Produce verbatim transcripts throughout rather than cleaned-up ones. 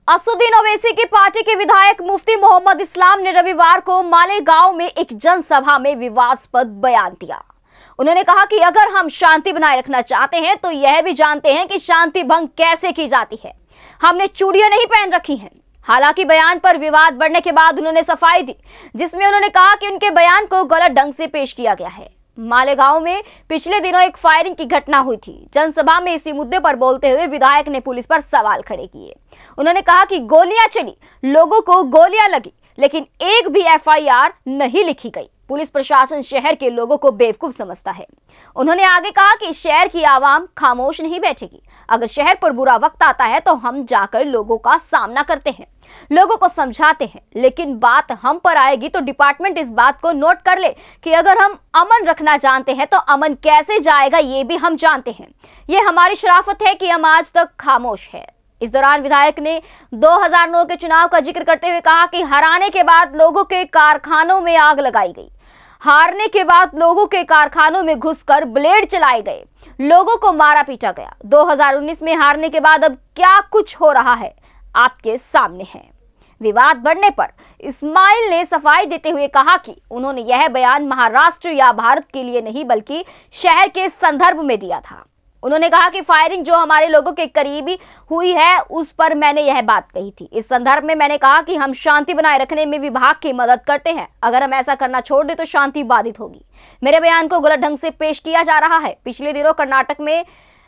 असदुद्दीन ओवैसी की पार्टी के विधायक मुफ्ती मोहम्मद इस्लाम ने रविवार को मालेगांव में एक जनसभा में विवादास्पद बयान दिया। उन्होंने कहा कि अगर हम शांति बनाए रखना चाहते हैं तो यह भी जानते हैं कि शांति भंग कैसे की जाती है। हमने चूड़ियां नहीं पहन रखी हैं। हालांकि बयान पर विवाद बढ़ने के बाद उन्होंने सफाई दी, जिसमें उन्होंने कहा कि उनके बयान को गलत ढंग से पेश किया गया है। मालेगांव में पिछले दिनों एक फायरिंग की घटना हुई थी। जनसभा में इसी मुद्दे पर बोलते हुए विधायक ने पुलिस पर सवाल खड़े किए। उन्होंने कहा कि गोलियां चली, लोगों को गोलियां लगी, लेकिन एक भी एफ आई आर नहीं लिखी गई। पुलिस प्रशासन शहर के लोगों को बेवकूफ समझता है। उन्होंने आगे कहा कि शहर की आवाम खामोश नहीं बैठेगी। अगर शहर पर बुरा वक्त आता है तो हम जाकर लोगों का सामना करते हैं, लोगों को समझाते हैं, लेकिन बात हम पर आएगी तो डिपार्टमेंट इस बात को नोट कर ले कि अगर हम अमन रखना जानते हैं तो अमन कैसे जाएगा ये भी हम जानते हैं। ये हमारी शराफत है कि हम आज तक खामोश है। इस दौरान विधायक ने दो हज़ार नौ के चुनाव का जिक्र करते हुए कहा कि हराने के बाद लोगों के कारखानों में आग लगाई गई, हारने के बाद लोगों के कारखानों में घुसकर ब्लेड चलाए गए, लोगों को मारा पीटा गया। दो हज़ार उन्नीस में हारने के बाद अब क्या कुछ हो रहा है आपके सामने है। विवाद बढ़ने पर इस्माइल ने सफाई देते हुए कहा कि उन्होंने यह बयान महाराष्ट्र या भारत के लिए नहीं बल्कि शहर के संदर्भ में दिया था। उन्होंने कहा कि फायरिंग जो हमारे लोगों के करीबी हुई है उस पर मैंने यह बात कही थी। इस संदर्भ में मैंने कहा कि हम शांति बनाए रखने में विभाग की मदद करते हैं। अगर हम ऐसा करना छोड़ दें तो शांति बाधित होगी। मेरे बयान को गलत ढंग से पेश किया जा रहा है। पिछले दिनों कर्नाटक में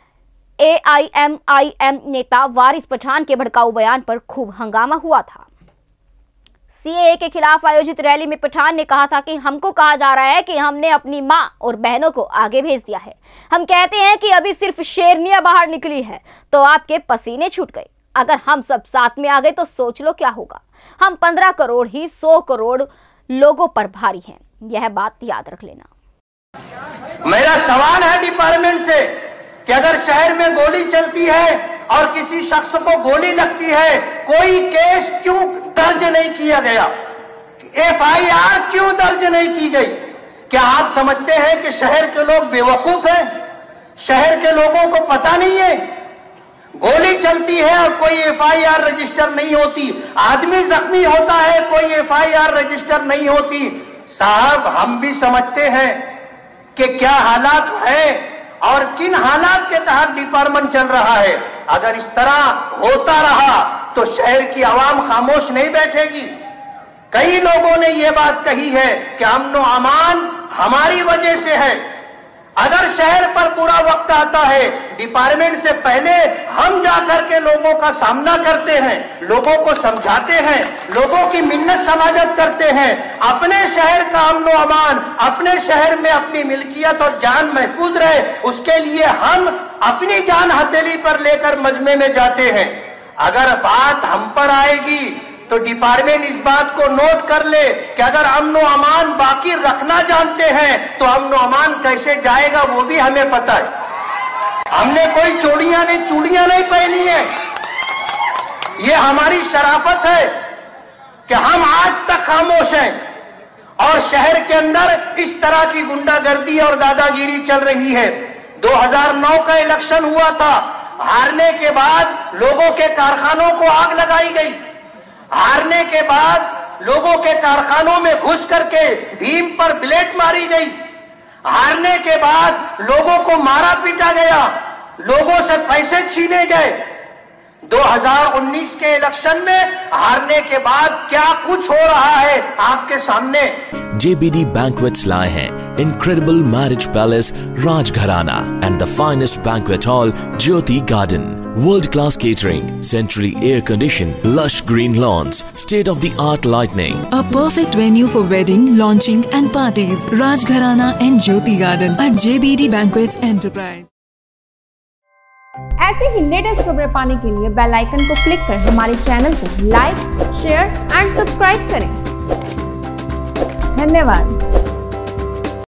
ए आई एम आई एम नेता वारिस पठान के भड़काऊ बयान पर खूब हंगामा हुआ था। सी ए ए के खिलाफ आयोजित रैली में पठान ने कहा था कि हमको कहा जा रहा है कि हमने अपनी मां और बहनों को आगे भेज दिया है। हम कहते हैं कि अभी सिर्फ शेरनियां बाहर निकली है तो आपके पसीने छूट गए। अगर हम सब साथ में आ गए तो सोच लो क्या होगा। हम पंद्रह करोड़ ही सौ करोड़ लोगों पर भारी हैं। यह बात याद रख लेना। मेरा सवाल है डिपार्टमेंट से कि अगर शहर में गोली चलती है और किसी शख्स को गोली लगती है, कोई केस क्यों दर्ज नहीं किया गया? एफ आई आर क्यों दर्ज नहीं की गई? क्या आप समझते हैं कि शहर के लोग बेवकूफ हैं? शहर के लोगों को पता नहीं है? गोली चलती है और कोई एफ आई आर रजिस्टर नहीं होती, आदमी जख्मी होता है, कोई एफ आई आर रजिस्टर नहीं होती। साहब, हम भी समझते हैं कि क्या हालात है और किन हालात के तहत डिपार्टमेंट चल रहा है। अगर इस तरह होता रहा तो शहर की आवाम खामोश नहीं बैठेगी। कई लोगों ने यह बात कही है कि अमन और अमान हमारी वजह से है। अगर शहर पर बुरा वक्त आता है, डिपार्टमेंट से पहले हम जाकर के लोगों का सामना करते हैं, लोगों को समझाते हैं, लोगों की मिन्नत समाजत करते हैं। अपने शहर का अमन और अमान, अपने शहर में अपनी मिल्कियत और जान महफूज रहे, उसके लिए हम अपनी जान हथेली पर लेकर मजमे में जाते हैं। अगर बात हम पर आएगी तो डिपार्टमेंट इस बात को नोट कर ले कि अगर अमन और अमान बाकी रखना जानते हैं तो अमन और अमान कैसे जाएगा वो भी हमें पता है। हमने कोई चूड़ियां नहीं चूड़ियां नहीं पहनी है। ये हमारी शराफत है कि हम आज तक खामोश हैं और शहर के अंदर इस तरह की गुंडागर्दी और दादागिरी चल रही है। दो हज़ार नौ का इलेक्शन हुआ था, हारने के बाद लोगों के कारखानों को आग लगाई गई। हारने के बाद लोगों के कारखानों में घुस करके भीम पर ब्लेड मारी गई। हारने के बाद लोगों को मारा पीटा गया, लोगों से पैसे छीने गए। दो हज़ार उन्नीस के इलेक्शन में हारने के बाद क्या कुछ हो रहा है आपके सामने। J B D Banquets लाए हैं incredible marriage palace Rajgharana and the finest banquet hall Jyoti Garden. World-class catering, centrally air-conditioned, lush green lawns, state-of-the-art lighting. A perfect venue for wedding, launching and parties. Rajgharana and Jyoti Garden at J B D Banquets Enterprise. ऐसे ही latest खबरें पाने के लिए bell icon को click कर हमारे channel को like, share and subscribe करें। धन्यवाद।